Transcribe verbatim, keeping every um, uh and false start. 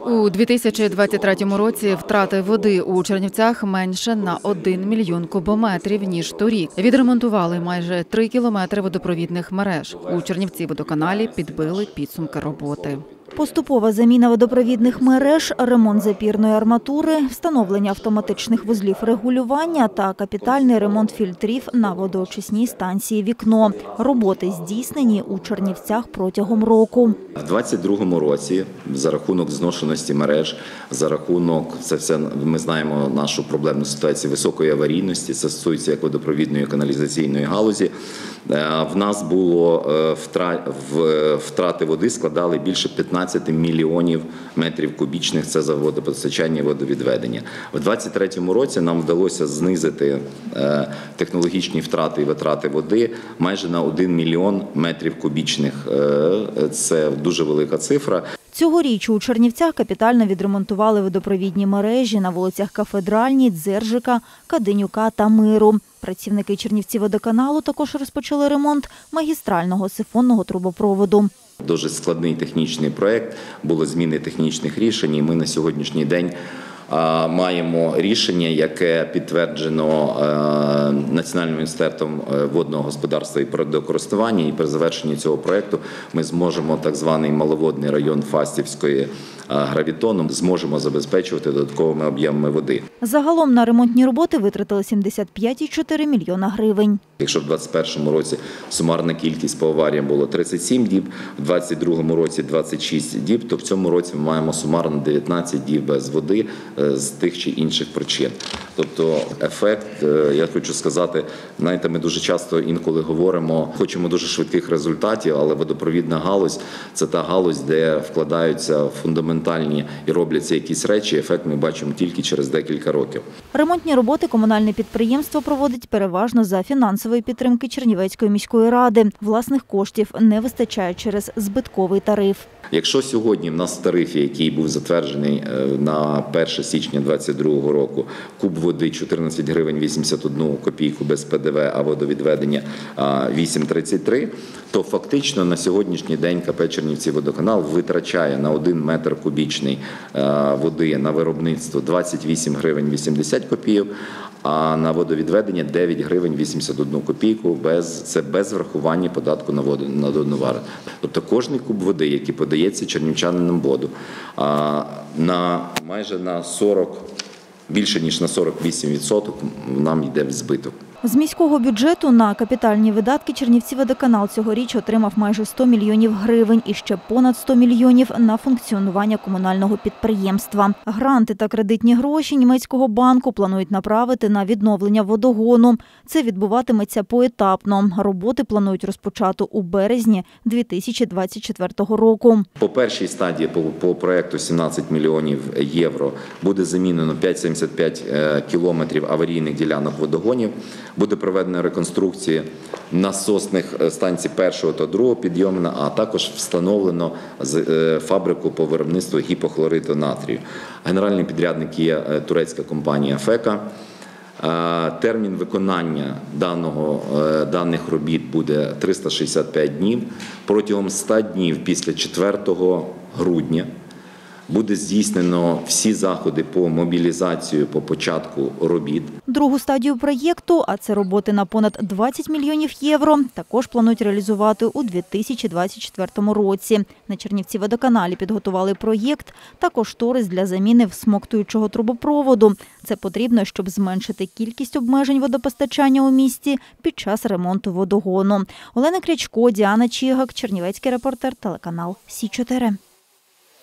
У дві тисячі двадцять третьому році втрати води у Чернівцях менше на один мільйон кубометрів, ніж торік. Відремонтували майже три кілометри водопровідних мереж. У Чернівціводоканалі підбили підсумки роботи. Поступова заміна водопровідних мереж, ремонт запірної арматури, встановлення автоматичних вузлів регулювання та капітальний ремонт фільтрів на водоочисній станції «Вікно». Роботи здійснені у Чернівцях протягом року. В двадцять другому році за рахунок зношеності мереж, за рахунок, це все ми знаємо нашу проблемну ситуацію високої аварійності, це стосується як водопровідної каналізаційної галузі. В нас було втрати води складали більше п'ятнадцяти мільйонів метрів кубічних, це за водопостачання і водовідведення. В двадцять третьому році нам вдалося знизити технологічні втрати і витрати води майже на один мільйон метрів кубічних. Це дуже велика цифра. Цьогоріч у Чернівцях капітально відремонтували водопровідні мережі на вулицях Кафедральній, Дзержика, Каденюка та Миру. Працівники Чернівціводоканалу також розпочали ремонт магістрального сифонного трубопроводу. Дуже складний технічний проєкт, були зміни технічних рішень, і ми на сьогоднішній день маємо рішення, яке підтверджено Національним міністерством водного господарства і природокористування. І при завершенні цього проєкту ми зможемо так званий маловодний район Фастівської гравітоном зможемо забезпечувати додатковими об'ємами води. Загалом на ремонтні роботи витратили сімдесят п'ять цілих чотири мільйона гривень. Якщо в двадцять першому році сумарна кількість по аваріям було тридцять сім діб, в двадцять другому році двадцять шість діб, то в цьому році ми маємо сумарно дев'ятнадцять діб без води з тих чи інших причин. Тобто ефект, я хочу сказати, знаєте, ми дуже часто інколи говоримо, хочемо дуже швидких результатів, але водопровідна галузь – це та галузь, де вкладаються фундаментальні і робляться якісь речі, ефект ми бачимо тільки через декілька років. Ремонтні роботи комунальне підприємство проводить переважно за фінансової підтримки Чернівецької міської ради. Власних коштів не вистачає через збитковий тариф. Якщо сьогодні в нас в тарифі, який був затверджений на перше січня двадцять другого року, куб води чотирнадцять гривень вісімдесят одну копійку без Пе Де Ве, а водовідведення вісім тридцять три, то фактично на сьогоднішній день Ка Пе Чернівціводоканал витрачає на один метр кубічний води на виробництво двадцять вісім гривень вісімдесят копійок, а на водовідведення дев'ять гривень вісімдесят одну копійку, без, це без врахування податку на воду, на додану вартість. Тобто кожний куб води, який подається чернівчанинам воду, на майже на сорок, більше ніж на сорок вісім відсотків нам йде в збиток. З міського бюджету на капітальні видатки Чернівціводоканал цьогоріч отримав майже сто мільйонів гривень і ще понад сто мільйонів на функціонування комунального підприємства. Гранти та кредитні гроші німецького банку планують направити на відновлення водогону. Це відбуватиметься поетапно. Роботи планують розпочати у березні дві тисячі двадцять четвертого року. По першій стадії по, по проєкту сімнадцять мільйонів євро буде замінено п'ятсот сімдесят п'ять кілометрів аварійних ділянок водогонів. Буде проведена реконструкція насосних станцій першого та другого підйому, а також встановлено фабрику по виробництву гіпохлориту натрію. Генеральний підрядник є турецька компанія «Фека». Термін виконання даного, даних робіт буде триста шістдесят п'ять днів. Протягом ста днів після четвертого грудня буде здійснено всі заходи по мобілізації, по початку робіт. Другу стадію проєкту, а це роботи на понад двадцять мільйонів євро, також планують реалізувати у дві тисячі двадцять четвертому році. На Чернівціводоканалі підготували проєкт та кошторис для заміни всмоктуючого трубопроводу. Це потрібно, щоб зменшити кількість обмежень водопостачання у місті під час ремонту водогону. Олена Крячко, Діана Чігак, Чернівецький репортер, телеканал Сі чотири.